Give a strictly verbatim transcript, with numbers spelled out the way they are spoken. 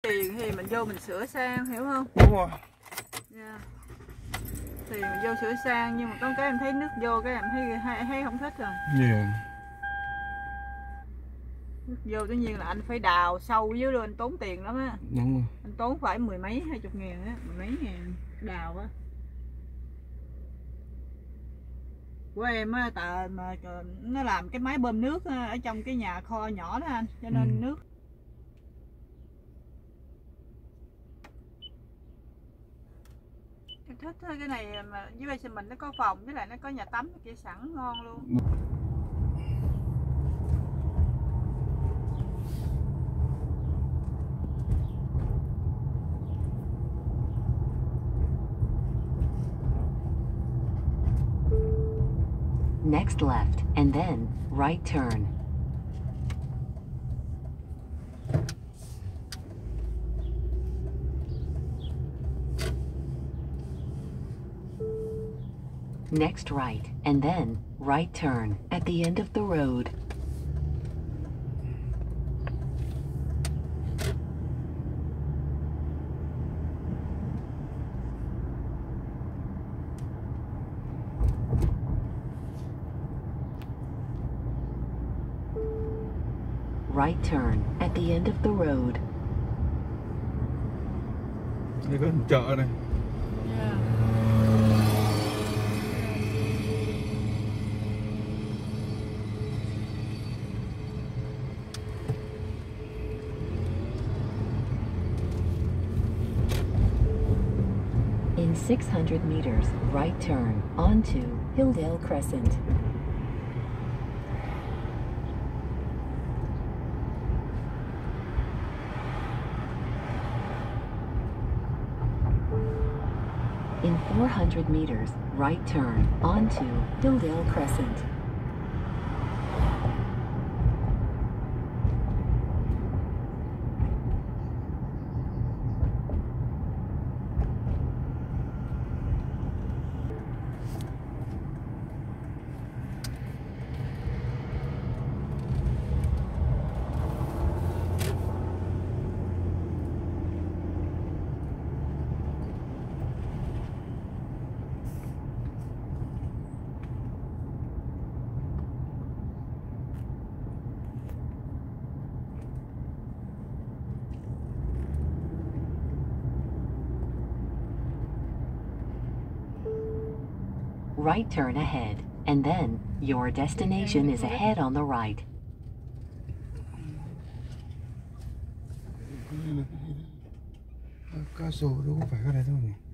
tiền thì mình vô mình sửa sang, hiểu không? Đúng rồi. Yeah. Thì mình vô sửa sang, nhưng mà có cái em thấy nước vô cái em thấy thấy, thấy không thích rồi. Yeah. Nước vô tất nhiên là anh phải đào sâu dưới luôn, anh tốn tiền lắm á. Đúng rồi. Anh tốn phải mười mấy hai chục ngàn á, mười mấy ngàn đào á. Của em á, tại mà nó làm cái máy bơm nước ở trong cái nhà kho nhỏ đó anh, cho nên ừ. nước em thích cái này mà với bây giờ mình nó có phòng với lại nó có nhà tắm kia sẵn ngon luôn. Next left and then right turn. Next right and then right turn at the end of the road. Right turn at the end of the road. Đây có chợ này. Yeah. In six hundred meters, right turn onto Hilldale Crescent. In four hundred meters, right turn onto Hilldale Crescent. Right turn ahead, and then your destination is ahead on the right. Cá sổ đâu có phải cái này đâu nhỉ?